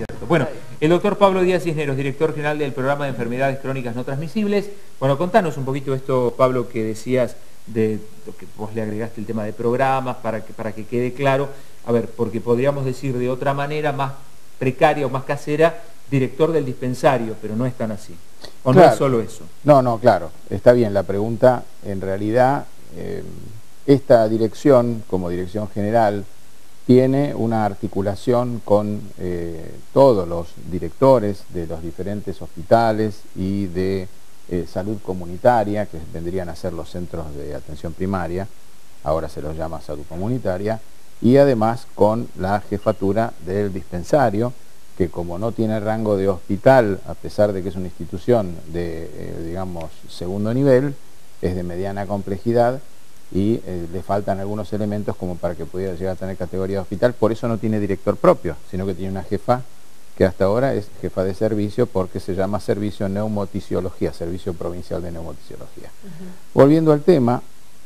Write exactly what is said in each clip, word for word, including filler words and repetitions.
cierto. Bueno, el doctor Pablo Díaz Cisneros, director general del programa de enfermedades crónicas no transmisibles. Bueno, contanos un poquito esto, Pablo, que decías de lo que vos le agregaste el tema de programas para que, para que quede claro. A ver, porque podríamos decir de otra manera, más precaria o más casera, director del dispensario, pero no es tan así. ¿O claro, no es solo eso? No, no, claro, está bien la pregunta. En realidad, eh, esta dirección, como dirección general, tiene una articulación con eh, todos los directores de los diferentes hospitales y de eh, salud comunitaria, que vendrían a ser los centros de atención primaria, ahora se los llama salud comunitaria, y además con la jefatura del dispensario, que como no tiene rango de hospital, a pesar de que es una institución de, eh, digamos, segundo nivel, es de mediana complejidad, y eh, le faltan algunos elementos como para que pudiera llegar a tener categoría de hospital. Por eso no tiene director propio, sino que tiene una jefa que hasta ahora es jefa de servicio, porque se llama Servicio Neumotisiología, Servicio Provincial de Neumotisiología. Uh-huh. Volviendo al tema,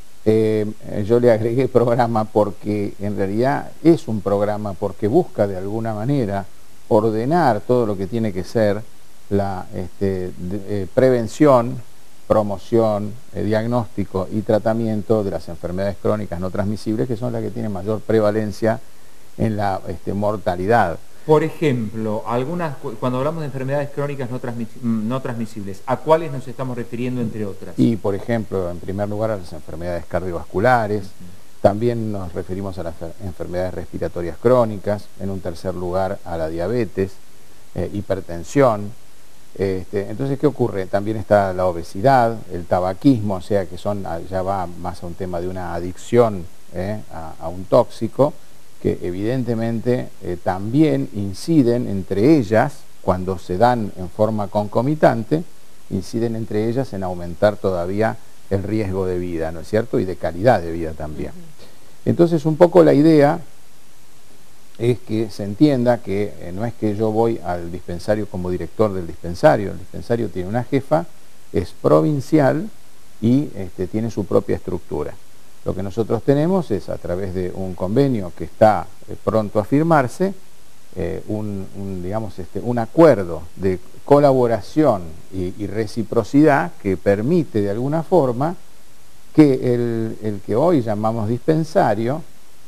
eh, yo le agregué programa porque en realidad es un programa, porque busca de alguna manera ordenar todo lo que tiene que ser la este, de, eh, prevención, promoción, eh, diagnóstico y tratamiento de las enfermedades crónicas no transmisibles, que son las que tienen mayor prevalencia en la este, mortalidad. Por ejemplo, algunas, cuando hablamos de enfermedades crónicas no, transmis, no transmisibles, ¿a cuáles nos estamos refiriendo entre otras? Y, por ejemplo, en primer lugar a las enfermedades cardiovasculares, uh-huh. También nos referimos a las enfermedades respiratorias crónicas, en un tercer lugar a la diabetes, eh, hipertensión. Este, entonces, ¿qué ocurre? También está la obesidad, el tabaquismo, o sea que son, ya va más a un tema de una adicción eh, a, a un tóxico, que evidentemente eh, también inciden entre ellas, cuando se dan en forma concomitante, inciden entre ellas en aumentar todavía el riesgo de vida, ¿no es cierto? Y de calidad de vida también. Entonces, un poco la idea es que se entienda que eh, no es que yo voy al dispensario como director del dispensario, el dispensario tiene una jefa, es provincial y este, tiene su propia estructura. Lo que nosotros tenemos es, a través de un convenio que está eh, pronto a firmarse, eh, un, un, digamos, este, un acuerdo de colaboración y, y reciprocidad que permite de alguna forma que el, el que hoy llamamos dispensario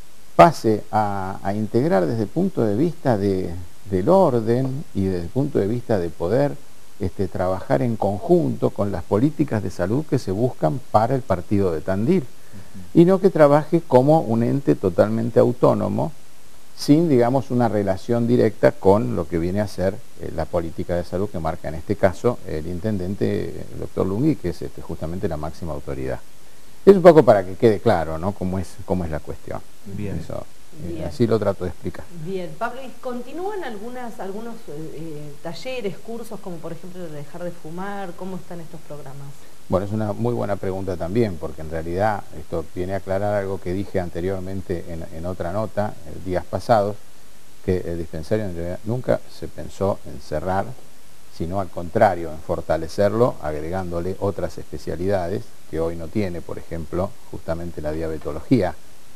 pase a, a integrar desde el punto de vista de, del orden y desde el punto de vista de poder este, trabajar en conjunto con las políticas de salud que se buscan para el partido de Tandil, uh-huh. Y no que trabaje como un ente totalmente autónomo, sin, digamos, una relación directa con lo que viene a ser eh, la política de salud que marca en este caso el intendente, el doctor Lungui, que es este, justamente la máxima autoridad. Es un poco para que quede claro, ¿no?, cómo es, cómo es la cuestión. Bien. Eso, Bien. Eh, así lo trato de explicar. Bien, Pablo, ¿y continúan algunas, algunos eh, talleres, cursos, como por ejemplo de dejar de fumar? ¿Cómo están estos programas? Bueno, es una muy buena pregunta también, porque en realidad esto viene a aclarar algo que dije anteriormente en, en otra nota, en días pasados, que el dispensario en realidad nunca se pensó en cerrar, sino al contrario, en fortalecerlo, agregándole otras especialidades que hoy no tiene, por ejemplo, justamente la diabetología.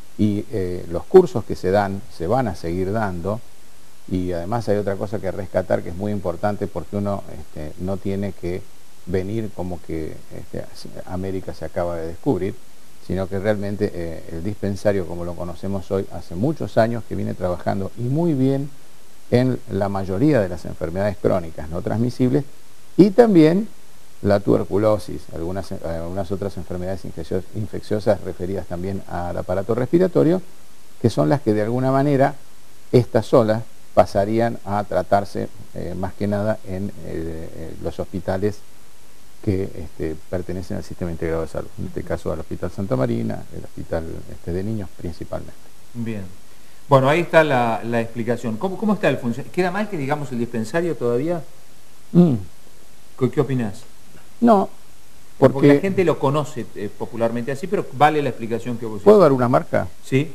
Y eh, los cursos que se dan, se van a seguir dando, y además hay otra cosa que rescatar que es muy importante, porque uno este, no tiene que venir como que este, América se acaba de descubrir, sino que realmente eh, el dispensario, como lo conocemos hoy, hace muchos años que viene trabajando y muy bien en la mayoría de las enfermedades crónicas no transmisibles, y también la tuberculosis, algunas, algunas otras enfermedades infecciosas referidas también al aparato respiratorio, que son las que de alguna manera estas solas pasarían a tratarse eh, más que nada en eh, los hospitales que este, pertenecen al sistema integrado de salud, en este caso al Hospital Santa Marina, el Hospital este, de Niños principalmente. Bien. Bueno, ahí está la, la explicación. ¿Cómo, ¿Cómo está el funcionamiento? ¿Queda mal que digamos el dispensario todavía? Mm. ¿Qué, ¿Qué opinás? No, porque, porque la gente lo conoce eh, popularmente así, pero vale la explicación que vos ¿puedo hiciste. dar una marca? Sí.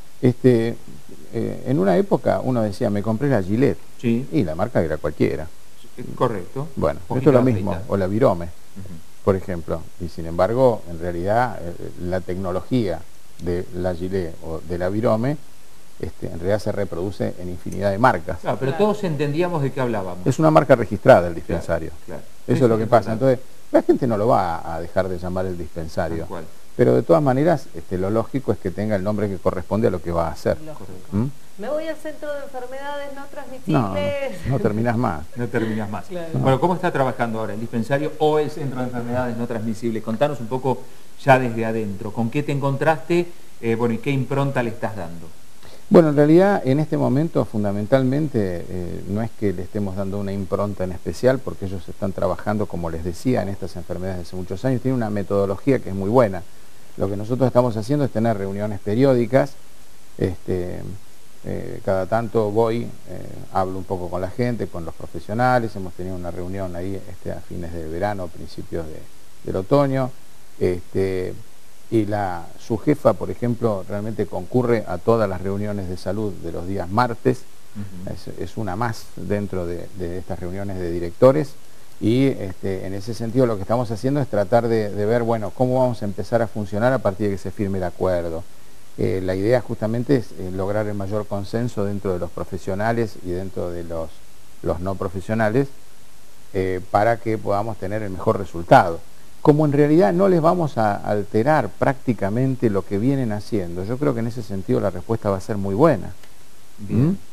Este, eh, en una época uno decía, me compré la Gillette, sí. Y la marca era cualquiera. Correcto. Bueno, esto es lo mismo, o la Virome, uh-huh. Por ejemplo, y sin embargo, en realidad, eh, la tecnología de la Gillette o de la Virome este, en realidad se reproduce en infinidad de marcas. Claro, pero Claro. todos entendíamos de qué hablábamos. Es una marca registrada el dispensario. Claro, claro. Eso Sí, es lo sí, que es pasa. verdad. Entonces, la gente no lo va a dejar de llamar el dispensario. Tal cual. Pero de todas maneras, este, lo lógico es que tenga el nombre que corresponde a lo que va a hacer. Lógico. ¿Mm? Me voy al centro de enfermedades no No, transmisibles. no terminas más. No terminas más. Claro. Bueno, ¿cómo está trabajando ahora el dispensario o el centro de enfermedades no transmisibles? Contanos un poco ya desde adentro. ¿Con qué te encontraste? Eh, bueno, ¿y qué impronta le estás dando? Bueno, en realidad en este momento fundamentalmente eh, no es que le estemos dando una impronta en especial, porque ellos están trabajando, como les decía, en estas enfermedades desde hace muchos años. Tienen una metodología que es muy buena. Lo que nosotros estamos haciendo es tener reuniones periódicas. Este, eh, cada tanto voy, eh, hablo un poco con la gente, con los profesionales. Hemos tenido una reunión ahí este, a fines de verano, principios de, del otoño. Este, y la, su jefa, por ejemplo, realmente concurre a todas las reuniones de salud de los días martes. Uh-huh. es, es una más dentro de, de estas reuniones de directores. Y este, en ese sentido lo que estamos haciendo es tratar de, de ver, bueno, cómo vamos a empezar a funcionar a partir de que se firme el acuerdo. Eh, la idea justamente es eh, lograr el mayor consenso dentro de los profesionales y dentro de los, los no profesionales eh, para que podamos tener el mejor resultado. Como en realidad no les vamos a alterar prácticamente lo que vienen haciendo, yo creo que en ese sentido la respuesta va a ser muy buena. Bien. ¿Mm?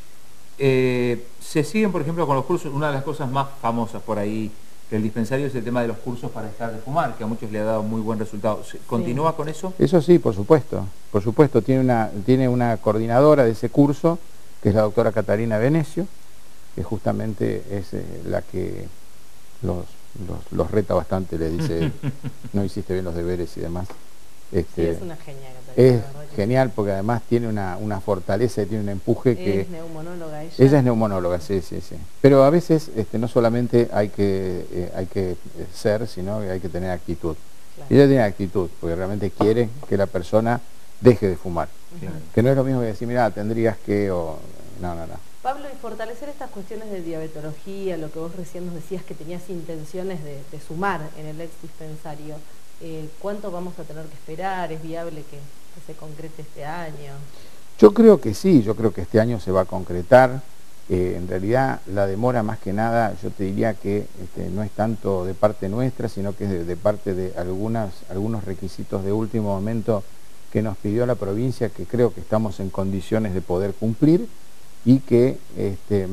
Eh, se siguen, por ejemplo, con los cursos. Una de las cosas más famosas por ahí del dispensario es el tema de los cursos para dejar de fumar, que a muchos le ha dado muy buen resultado. ¿Continúa sí. con eso? Eso sí, por supuesto. Por supuesto, tiene una, tiene una coordinadora de ese curso, que es la doctora Catarina Venecio, que justamente es eh, la que los, los, los reta bastante, le dice, no hiciste bien los deberes y demás. Este, sí, es una genial. Es genial porque además tiene una, una fortaleza y tiene un empuje es que... Es neumonóloga ella. Ella es neumonóloga, sí, sí, sí. Pero a veces este, no solamente hay que, eh, hay que ser, sino que hay que tener actitud. Claro. Ella tiene actitud, porque realmente quiere que la persona deje de fumar. Claro. Que no es lo mismo que decir, mira, tendrías que... o no, no, no. Pablo, y fortalecer estas cuestiones de diabetología, lo que vos recién nos decías que tenías intenciones de, de sumar en el ex dispensario, eh, ¿cuánto vamos a tener que esperar? ¿Es viable que, que se concrete este año? Yo creo que sí, yo creo que este año se va a concretar. Eh, en realidad la demora más que nada, yo te diría que este, no es tanto de parte nuestra, sino que es de, de parte de algunas, algunos requisitos de último momento que nos pidió la provincia, que creo que estamos en condiciones de poder cumplir y que este,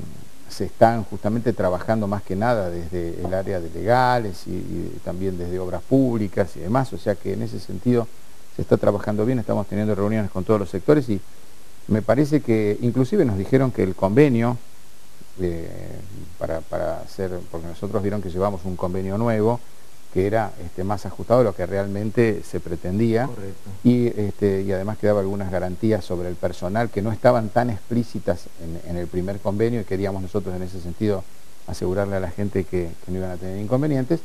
se están justamente trabajando más que nada desde el área de legales y, y también desde obras públicas y demás, o sea que en ese sentido se está trabajando bien, estamos teniendo reuniones con todos los sectores y me parece que inclusive nos dijeron que el convenio, eh, para, para hacer, porque nosotros vieron que llevamos un convenio nuevo, que era este, más ajustado a lo que realmente se pretendía. Correcto. Y, este, y además que daba algunas garantías sobre el personal que no estaban tan explícitas en, en el primer convenio y queríamos nosotros en ese sentido asegurarle a la gente que, que no iban a tener inconvenientes.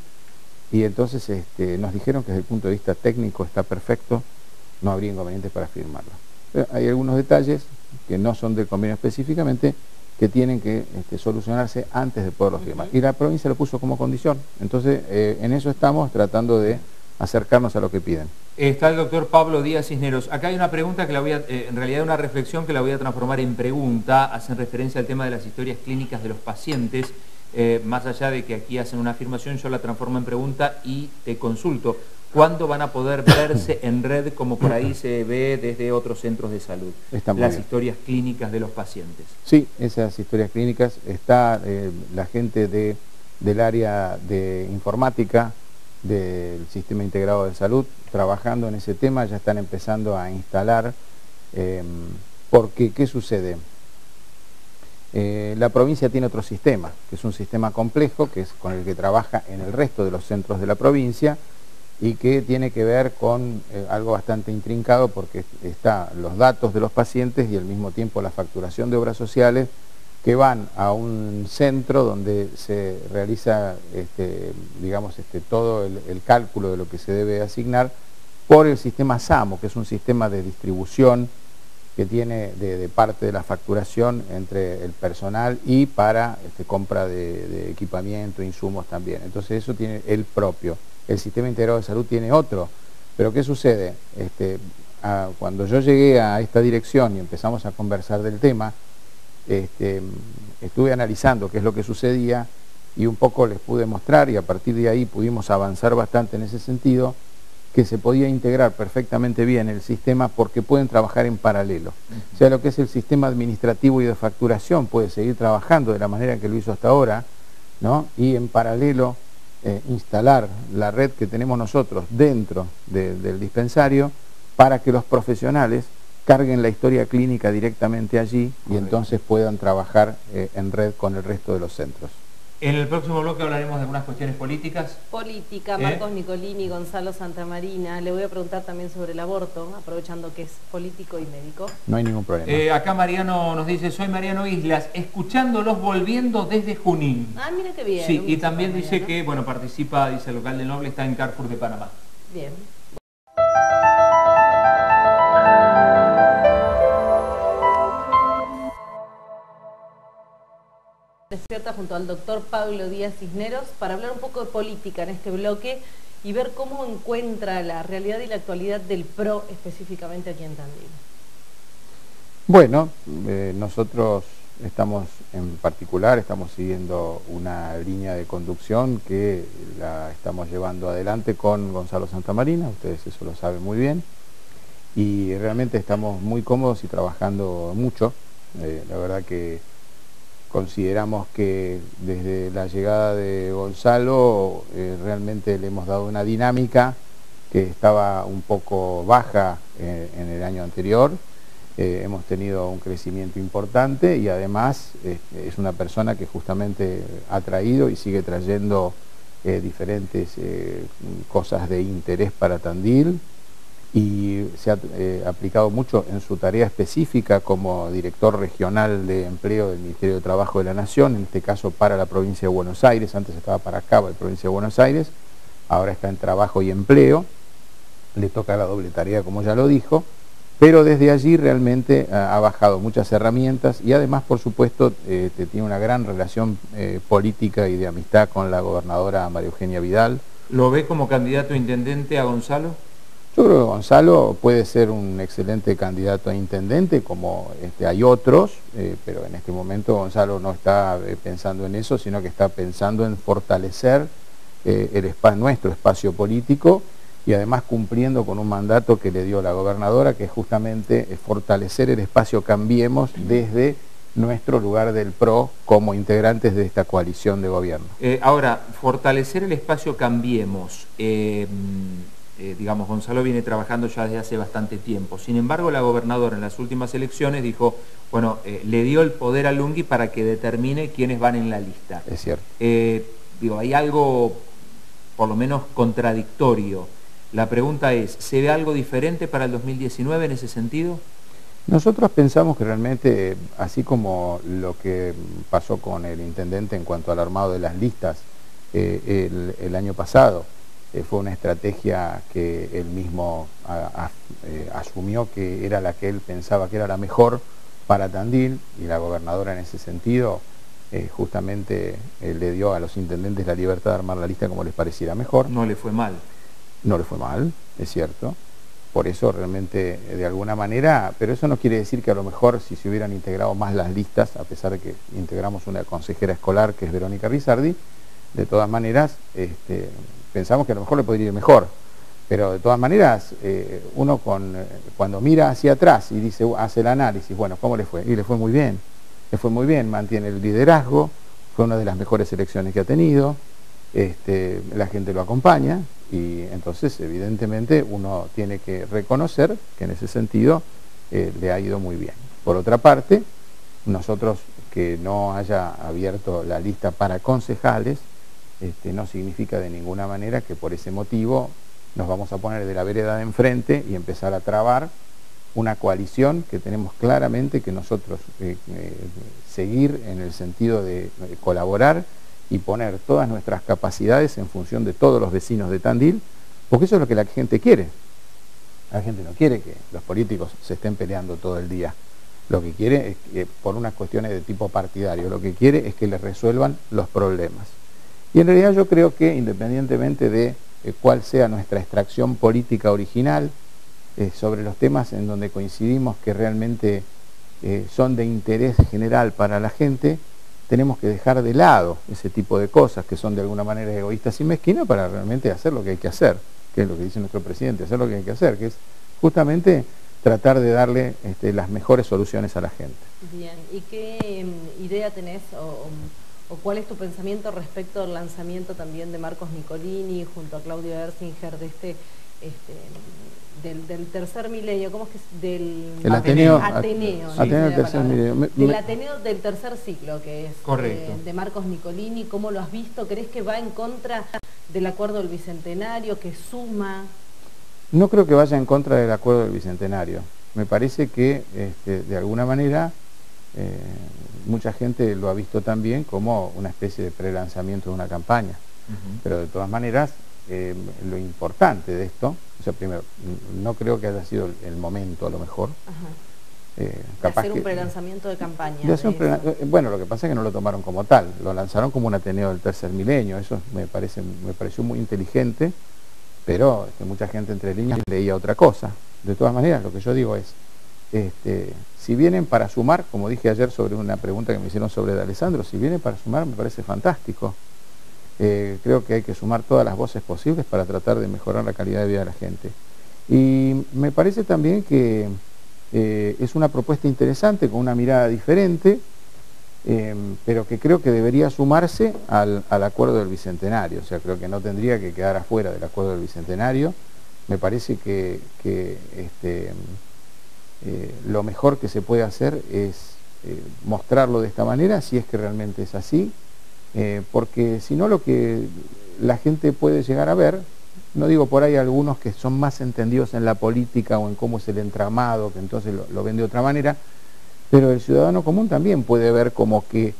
Y entonces este, nos dijeron que desde el punto de vista técnico está perfecto, no habría inconvenientes para firmarlo. Pero hay algunos detalles que no son del convenio específicamente, que tienen que este, solucionarse antes de poderlo firmar. Y la provincia lo puso como condición. Entonces, eh, en eso estamos tratando de acercarnos a lo que piden. Está el doctor Pablo Díaz Cisneros. Acá hay una pregunta que la voy a, eh, en realidad una reflexión que la voy a transformar en pregunta. Hacen referencia al tema de las historias clínicas de los pacientes. Eh, más allá de que aquí hacen una afirmación, yo la transformo en pregunta y te consulto. ¿Cuándo van a poder verse en red como por ahí se ve desde otros centros de salud? Las bien. historias clínicas de los pacientes. Sí, esas historias clínicas. Está eh, la gente de, del área de informática del Sistema Integrado de Salud trabajando en ese tema, ya están empezando a instalar, eh, porque ¿qué sucede? Eh, la provincia tiene otro sistema, que es un sistema complejo, que es con el que trabaja en el resto de los centros de la provincia, y que tiene que ver con eh, algo bastante intrincado porque está los datos de los pacientes y al mismo tiempo la facturación de obras sociales que van a un centro donde se realiza este, digamos, este, todo el, el cálculo de lo que se debe asignar por el sistema SAMO, que es un sistema de distribución que tiene de, de parte de la facturación entre el personal y para este, compra de, de equipamiento, insumos también. Entonces eso tiene el propio. El Sistema Integrado de Salud tiene otro. Pero ¿qué sucede? Este, a, cuando yo llegué a esta dirección y empezamos a conversar del tema, este, estuve analizando qué es lo que sucedía y un poco les pude mostrar, y a partir de ahí pudimos avanzar bastante en ese sentido, que se podía integrar perfectamente bien el sistema porque pueden trabajar en paralelo. Uh-huh. O sea, lo que es el sistema administrativo y de facturación puede seguir trabajando de la manera que lo hizo hasta ahora, ¿no? Y en paralelo eh, instalar la red que tenemos nosotros dentro de, del dispensario para que los profesionales carguen la historia clínica directamente allí. Correcto. Y entonces puedan trabajar eh, en red con el resto de los centros. En el próximo bloque hablaremos de algunas cuestiones políticas. Política, ¿Eh? Marcos Nicolini, Gonzalo Santamarina. Le voy a preguntar también sobre el aborto, aprovechando que es político y médico. No hay ningún problema. Eh, acá Mariano nos dice, soy Mariano Islas, escuchándolos volviendo desde Junín. Ah, mira qué bien. Sí, y también dice Mariano. que, bueno, participa, dice el local del Noble, está en Carrefour de Panamá. Bien. Despierta junto al doctor Pablo Díaz Cisneros para hablar un poco de política en este bloque y ver cómo encuentra la realidad y la actualidad del P R O específicamente aquí en Tandil. Bueno, eh, nosotros estamos en particular, estamos siguiendo una línea de conducción que la estamos llevando adelante con Gonzalo Santamarina, ustedes eso lo saben muy bien, y realmente estamos muy cómodos y trabajando mucho. Eh, la verdad que consideramos que desde la llegada de Gonzalo eh, realmente le hemos dado una dinámica que estaba un poco baja eh, en el año anterior. Eh, hemos tenido un crecimiento importante y además eh, es una persona que justamente ha traído y sigue trayendo eh, diferentes eh, cosas de interés para Tandil, y se ha eh, aplicado mucho en su tarea específica como director regional de empleo del Ministerio de Trabajo de la Nación, en este caso para la provincia de Buenos Aires. Antes estaba para acá, para la provincia de Buenos Aires, ahora está en Trabajo y Empleo, le toca la doble tarea como ya lo dijo, pero desde allí realmente eh, ha bajado muchas herramientas y además, por supuesto, eh, tiene una gran relación eh, política y de amistad con la gobernadora María Eugenia Vidal. ¿Lo ve como candidato a intendente a Gonzalo? Yo creo que Gonzalo puede ser un excelente candidato a intendente, como este, hay otros, eh, pero en este momento Gonzalo no está eh, pensando en eso, sino que está pensando en fortalecer eh, el espa nuestro espacio político y además cumpliendo con un mandato que le dio la gobernadora, que es justamente eh, fortalecer el espacio Cambiemos desde nuestro lugar del P R O como integrantes de esta coalición de gobierno. Eh, ahora, fortalecer el espacio Cambiemos. Eh, Eh, digamos, Gonzalo viene trabajando ya desde hace bastante tiempo. Sin embargo, la gobernadora en las últimas elecciones dijo, bueno, eh, le dio el poder a Lungui para que determine quiénes van en la lista. Es cierto. Eh, digo, hay algo, por lo menos, contradictorio. La pregunta es, ¿se ve algo diferente para el dos mil diecinueve en ese sentido? Nosotros pensamos que realmente, así como lo que pasó con el intendente en cuanto al armado de las listas eh, el, el año pasado, Eh, fue una estrategia que él mismo a, a, eh, asumió que era la que él pensaba que era la mejor para Tandil, y la gobernadora en ese sentido eh, justamente eh, le dio a los intendentes la libertad de armar la lista como les pareciera mejor. No le fue mal. No le fue mal, es cierto. Por eso realmente eh, de alguna manera, pero eso no quiere decir que a lo mejor si se hubieran integrado más las listas, a pesar de que integramos una consejera escolar que es Verónica Rizardi, de todas maneras este, pensamos que a lo mejor le podría ir mejor, pero de todas maneras eh, uno con, eh, cuando mira hacia atrás y dice, uh, hace el análisis, bueno, ¿cómo le fue? Y le fue muy bien, le fue muy bien, mantiene el liderazgo, fue una de las mejores elecciones que ha tenido, este, la gente lo acompaña y entonces evidentemente uno tiene que reconocer que en ese sentido eh, le ha ido muy bien. Por otra parte, nosotros que no haya abierto la lista para concejales, Este, no significa de ninguna manera que por ese motivo nos vamos a poner de la vereda de enfrente y empezar a trabar una coalición que tenemos claramente que nosotros eh, eh, seguir en el sentido de, de colaborar y poner todas nuestras capacidades en función de todos los vecinos de Tandil, porque eso es lo que la gente quiere. La gente no quiere que los políticos se estén peleando todo el día. Lo que quiere es que, por unas cuestiones de tipo partidario, lo que quiere es que les resuelvan los problemas. Y en realidad yo creo que independientemente de eh, cuál sea nuestra extracción política original, eh, sobre los temas en donde coincidimos que realmente eh, son de interés general para la gente, tenemos que dejar de lado ese tipo de cosas que son de alguna manera egoístas y mezquinas para realmente hacer lo que hay que hacer, que es lo que dice nuestro presidente, hacer lo que hay que hacer, que es justamente tratar de darle este, las mejores soluciones a la gente. Bien, ¿y qué um, idea tenés o, o cuál es tu pensamiento respecto al lanzamiento también de Marcos Nicolini junto a Claudio Erzinger de este, este del, del tercer milenio? ¿Cómo es que es? Del el Ateneo, Ateneo, Ateneo, Ateneo del tercer milenio. Me, del me... Ateneo del tercer ciclo, que es correcto. Eh, de Marcos Nicolini. ¿Cómo lo has visto? ¿Crees que va en contra del acuerdo del Bicentenario, que suma? No creo que vaya en contra del acuerdo del Bicentenario. Me parece que este, de alguna manera eh, mucha gente lo ha visto también como una especie de pre-lanzamiento de una campaña. Uh-huh. Pero de todas maneras, eh, lo importante de esto, o sea, primero, no creo que haya sido el momento a lo mejor. Uh-huh. eh, capaz de hacer un que, pre-lanzamiento de campaña. De hacer de un pre bueno, lo que pasa es que no lo tomaron como tal, lo lanzaron como un Ateneo del tercer milenio. Eso me, parece, me pareció muy inteligente, pero que mucha gente entre líneas leía otra cosa. De todas maneras, lo que yo digo es, este, si vienen para sumar, como dije ayer sobre una pregunta que me hicieron sobre de Alessandro, si vienen para sumar me parece fantástico. Eh, creo que hay que sumar todas las voces posibles para tratar de mejorar la calidad de vida de la gente. Y me parece también que eh, es una propuesta interesante, con una mirada diferente, eh, pero que creo que debería sumarse al, al acuerdo del Bicentenario. O sea, creo que no tendría que quedar afuera del acuerdo del Bicentenario. Me parece que, que este, eh, lo mejor que se puede hacer es eh, mostrarlo de esta manera, si es que realmente es así, eh, porque si no lo que la gente puede llegar a ver, no digo por ahí algunos que son más entendidos en la política o en cómo es el entramado, que entonces lo, lo ven de otra manera, pero el ciudadano común también puede ver como que,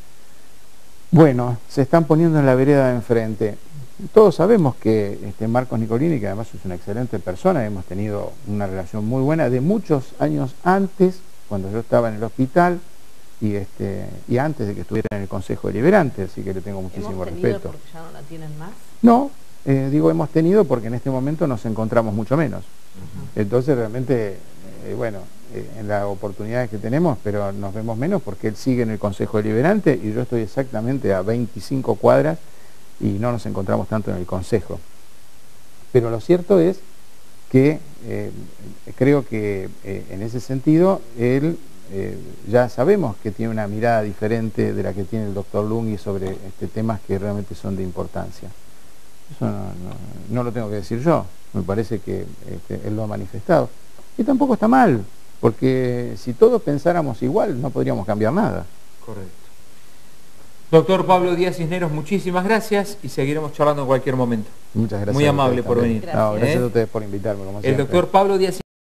bueno, se están poniendo en la vereda de enfrente. Todos sabemos que este Marcos Nicolini, que además es una excelente persona, hemos tenido una relación muy buena de muchos años antes, cuando yo estaba en el hospital y este y antes de que estuviera en el Consejo Deliberante, así que le tengo muchísimo respeto. ¿Porque ya no la tienen más? No, eh, digo hemos tenido porque en este momento nos encontramos mucho menos. Uh-huh. Entonces realmente, eh, bueno, eh, en las oportunidades que tenemos, pero nos vemos menos porque él sigue en el Consejo Deliberante y yo estoy exactamente a veinticinco cuadras y no nos encontramos tanto en el Consejo. Pero lo cierto es que eh, creo que eh, en ese sentido él eh, ya sabemos que tiene una mirada diferente de la que tiene el doctor Lunghi sobre este, temas que realmente son de importancia. Eso no, no, no lo tengo que decir yo, me parece que este, él lo ha manifestado. Y tampoco está mal, porque si todos pensáramos igual no podríamos cambiar nada. Correcto. Doctor Pablo Díaz Cisneros, muchísimas gracias y seguiremos charlando en cualquier momento. Muchas gracias. Muy amable por venir. Gracias. No, gracias ¿Eh? a ustedes por invitarme. Como el doctor Pablo Díaz